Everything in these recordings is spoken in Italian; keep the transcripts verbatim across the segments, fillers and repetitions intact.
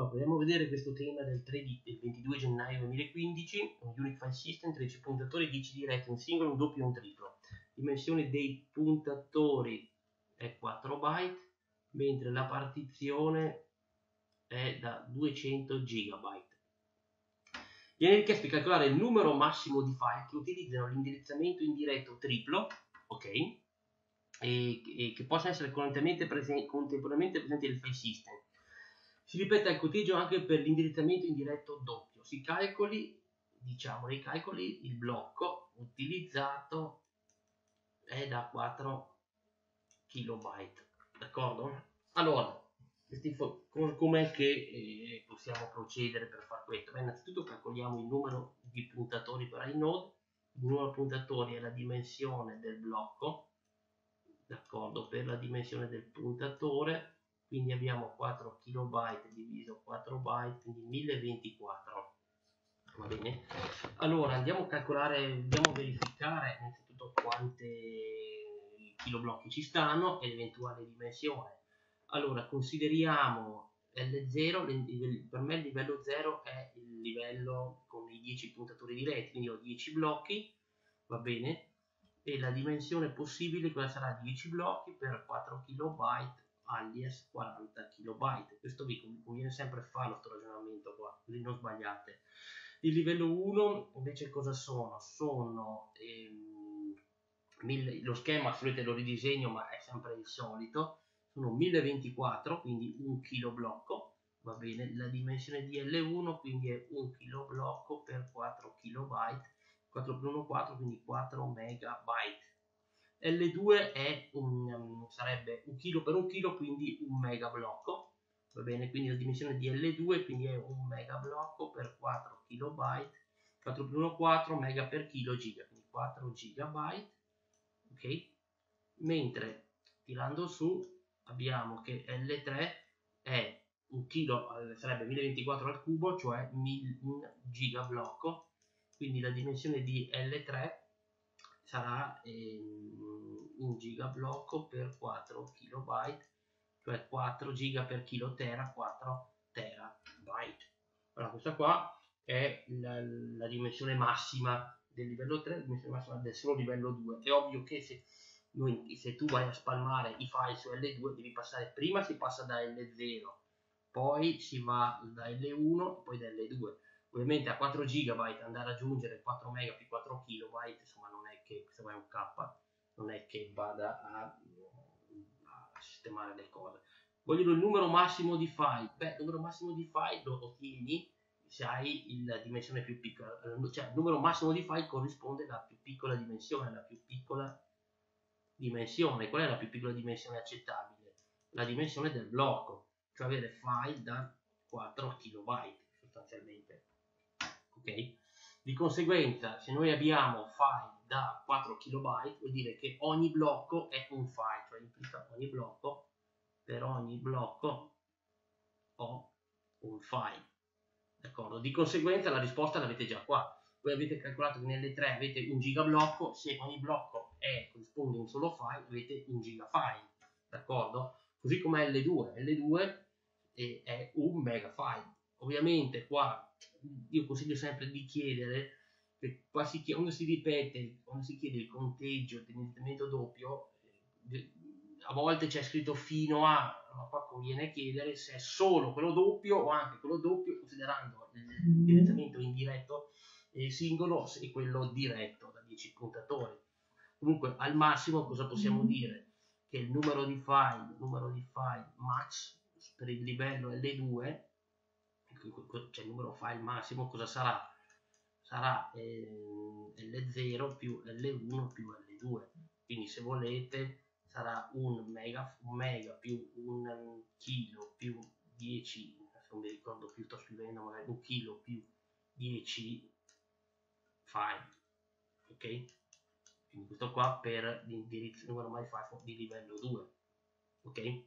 Allora, proviamo a vedere questo tema del, tre di, del ventidue gennaio duemilaquindici, un Unique File System, tredici puntatori, dieci diretti, un singolo, un doppio e un triplo. Dimensione dei puntatori è quattro byte, mentre la partizione è da duecento gigabyte. Viene richiesto di calcolare il numero massimo di file che utilizzano l'indirizzamento indiretto triplo, ok? E, e che possa essere contemporaneamente presente, contemporaneamente presente nel file system. Si ripete al conteggio anche per l'indirizzamento indiretto doppio. Si calcoli, diciamo nei calcoli, il blocco utilizzato è da quattro kilobyte, d'accordo? Allora, com'è che eh, possiamo procedere per fare questo? Beh, innanzitutto calcoliamo il numero di puntatori per inode. Il numero di puntatori è la dimensione del blocco, d'accordo, per la dimensione del puntatore. Quindi abbiamo quattro kilobyte diviso quattro byte, quindi mille ventiquattro. Va bene? Allora andiamo a calcolare, andiamo a verificare innanzitutto quanti kiloblocchi ci stanno e l'eventuale dimensione. Allora consideriamo L zero, per me il livello zero è il livello con i dieci puntatori diretti, quindi ho dieci blocchi, va bene? E la dimensione possibile cosa sarà? dieci blocchi per quattro kilobyte alias quaranta kilobyte. Questo vi conviene sempre farlo questo ragionamento qua, così non sbagliate. Il livello uno invece cosa sono? Sono ehm, mille, lo schema se volete lo ridisegno ma è sempre il solito, sono mille ventiquattro, quindi un kilo blocco, va bene? La dimensione di L uno quindi è un kilo blocco per quattro kilobyte, quattro per uno quattro, quindi quattro megabyte. L due è un, um, sarebbe un chilo per un chilo, quindi un mega blocco, va bene? Quindi la dimensione di L due quindi è un mega blocco per quattro kilobyte, quattro per uno quattro, mega per chilo giga, quindi quattro gigabyte, ok? Mentre tirando su abbiamo che L tre è un chilo, sarebbe mille ventiquattro al cubo, cioè un giga blocco, quindi la dimensione di L tre sarà ehm, un giga blocco per quattro kilobyte, cioè quattro giga per kilo tera, quattro terabyte. Allora questa qua è la, la dimensione massima del livello tre, la dimensione massima del solo livello due. È ovvio che se, noi, se tu vai a spalmare i file su L due devi passare, prima si passa da L zero, poi si va da L uno, poi da L due. Ovviamente a quattro gigabyte andare ad aggiungere quattro mega più quattro kilobyte, insomma non è che, se vai un K, non è che vada a, a sistemare le cose. Voglio dire il numero massimo di file. Beh, il numero massimo di file lo ottieni se hai la dimensione più piccola, cioè il numero massimo di file corrisponde alla più piccola dimensione, la più piccola dimensione. Qual è la più piccola dimensione accettabile? La dimensione del blocco, cioè avere file da quattro kilobyte sostanzialmente. Ok? Di conseguenza, se noi abbiamo file da quattro kilobyte, vuol dire che ogni blocco è un file, cioè implica ogni blocco, per ogni blocco ho un file, d'accordo? Di conseguenza la risposta l'avete già qua. Voi avete calcolato che nelle tre avete un giga blocco, se ogni blocco è, corrisponde a un solo file, avete un giga file, d'accordo? Così come L due, L due è, è un mega file. Ovviamente qua io consiglio sempre di chiedere, che qua si chiede, quando si ripete, quando si chiede il conteggio di indirizzamento doppio, eh, a volte c'è scritto fino a, ma qua conviene chiedere se è solo quello doppio o anche quello doppio, considerando l'indirizzamento indiretto e singolo e quello diretto da dieci puntatori. Comunque al massimo cosa possiamo dire? Che il numero di file, numero di file max per il livello L due, cioè il numero file massimo, cosa sarà? Sarà eh, L zero più L uno più L due. Quindi se volete sarà un mega, un mega più un chilo più dieci, non mi ricordo più, sto scrivendo magari un chilo più dieci file, ok? Quindi questo qua per l'indirizzo numero mai file di livello due, ok?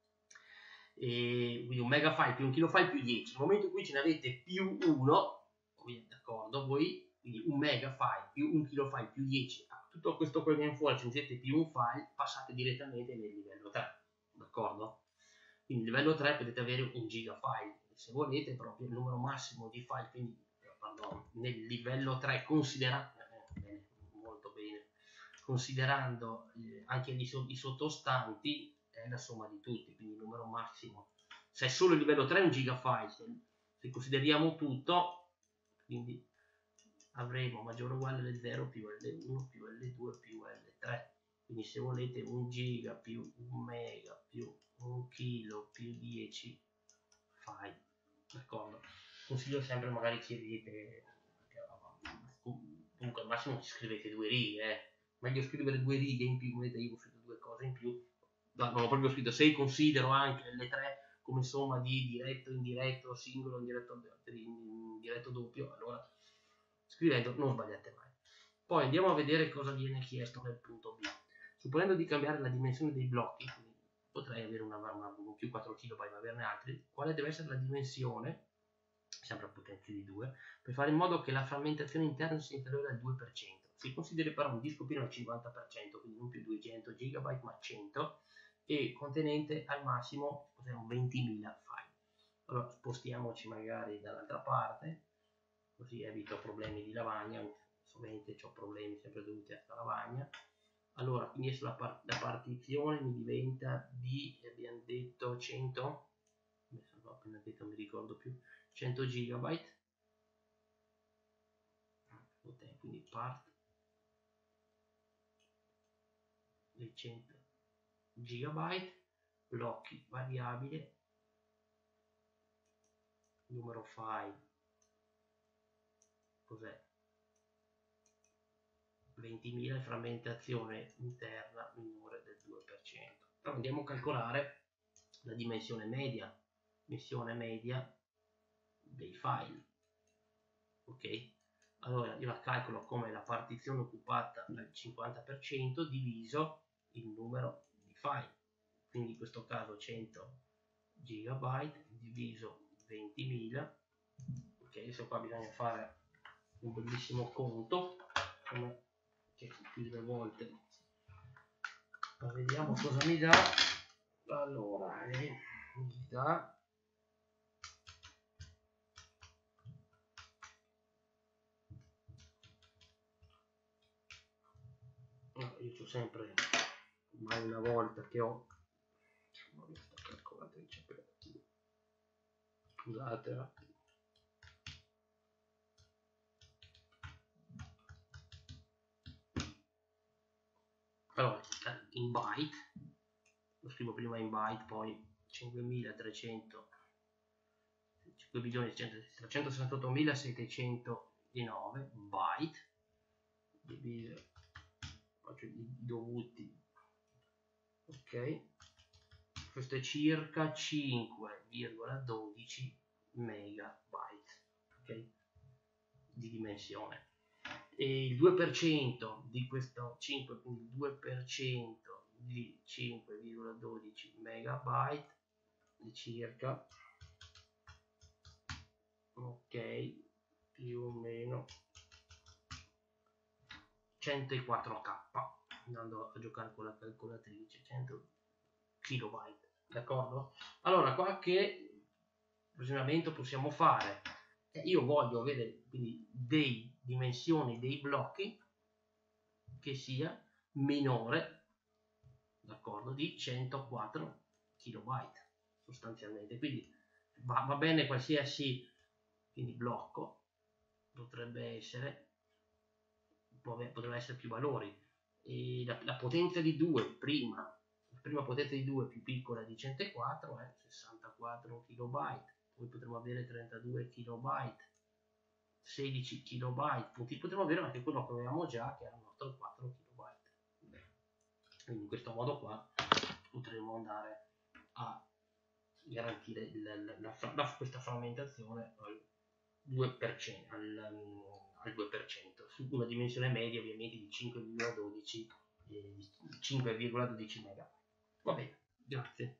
E quindi un mega file più un kilo file più dieci. Nel momento in cui ce ne avete più uno, d'accordo, voi quindi un mega file più un kilo file più dieci, tutto questo che viene fuori, ce ne siete più un file, passate direttamente nel livello tre, d'accordo? Quindi livello tre potete avere un giga file, se volete proprio il numero massimo di file, quindi pardon, nel livello tre considera eh, bene, molto bene, considerando eh, anche i, i sottostanti, è la somma di tutti, quindi il numero massimo, se è solo il livello tre è un gigafile, se, se consideriamo tutto, quindi avremo maggiore o uguale L zero più L uno più L due più L tre, quindi se volete un giga più un mega più un chilo più dieci file, d'accordo? Consiglio sempre, magari chiedete, comunque al massimo ci scrivete due righe, eh. Meglio scrivere due righe in più, vedete io ho scritto due cose in più, no, non ho proprio scritto, se considero anche le tre come somma di diretto, indiretto, singolo, indiretto, indiretto doppio, allora scrivendo non sbagliate mai. Poi andiamo a vedere cosa viene chiesto nel punto B. Supponendo di cambiare la dimensione dei blocchi, quindi potrei avere una, una, una più quattro kilobyte ma averne altri, quale deve essere la dimensione, sempre a potenza di due, per fare in modo che la frammentazione interna sia inferiore al due per cento. Si consideri però un disco pieno al cinquanta per cento, quindi non più duecento gigabyte ma cento, e contenente al massimo ventimila file. Allora spostiamoci magari dall'altra parte, così evito problemi di lavagna, solamente ho problemi sempre dovuti a lavagna. Allora, quindi la, par la partizione mi diventa di, abbiamo detto, cento, ho appena detto, non mi ricordo più, cento gigabyte, quindi part di cento gigabyte, blocchi variabile, numero file, cos'è? ventimila, e frammentazione interna minore del due per cento. Allora andiamo a calcolare la dimensione media, dimensione media dei file, ok? Allora io la calcolo come la partizione occupata al cinquanta per cento diviso il numero di file, quindi in questo caso cento gigabyte diviso ventimila, ok? Adesso qua bisogna fare un bellissimo conto, come che più delle volte, ma vediamo cosa mi dà. Allora eh, mi dà no, io ho sempre, mai una volta che ho questa calcolatrice per scusate eh. Allora in byte lo scrivo prima in byte, poi cinquemilatrecento, cinque milioni trecentosessantottomilasettecentonove byte diviso, faccio i dovuti, ok, questo è circa cinque virgola dodici megabyte, ok, di dimensione, e il due per cento di questo cinque, quindi il due per cento di cinque virgola dodici megabyte di circa, ok, più o meno centoquattro K, andando a giocare con la calcolatrice, cento kilobyte, d'accordo? Allora qua che ragionamento possiamo fare? Eh, io voglio avere quindi dei dimensioni dei blocchi che sia minore, d'accordo, di centoquattro kilobyte sostanzialmente, quindi va, va bene qualsiasi, quindi blocco potrebbe essere, potrebbe essere più valori, e la, la potenza di due prima, la prima potenza di due più piccola di centoquattro è sessantaquattro kilobyte, poi potremo avere trentadue kilobyte, sedici kilobyte, potremo avere anche quello che avevamo già, che erano quattro kilobyte. Quindi in questo modo qua potremo andare a garantire il, la, la, la, questa frammentazione al due per cento, al, al due per cento su una dimensione media ovviamente di cinque virgola dodici eh, cinque virgola dodici mega. Va bene, grazie.